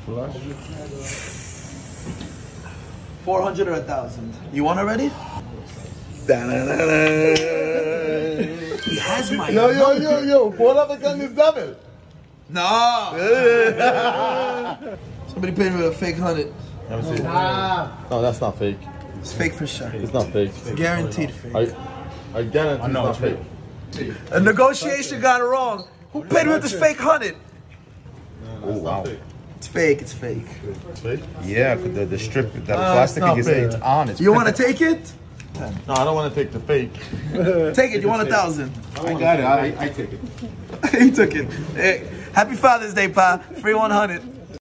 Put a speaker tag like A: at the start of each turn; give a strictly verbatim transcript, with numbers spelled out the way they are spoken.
A: Four hundred or a thousand. You want already? He has my
B: Yo, yo, yo, yo. Pull up again this double.
A: No. Somebody paid me with a fake hundred.
B: Let me see. Nah. No, that's not fake.
A: It's fake for sure.
B: It's not fake.
A: It's guaranteed fake.
B: I, I guarantee it's not fake.
A: A negotiation got it wrong. Who paid me with this fake hundred?
B: Oh, wow.
A: It's fake, it's fake.
B: It's fake?
C: Yeah, the, the strip, the
B: Uh,
C: plastic
B: it's
C: is
B: fake.
C: it's on. It's
A: You want to take it?
B: No, I don't want to take the fake.
A: Take it, you want a thousand.
C: I got it, I, I take it.
A: He took it. Hey, happy Father's Day, Pa. Free one hundred.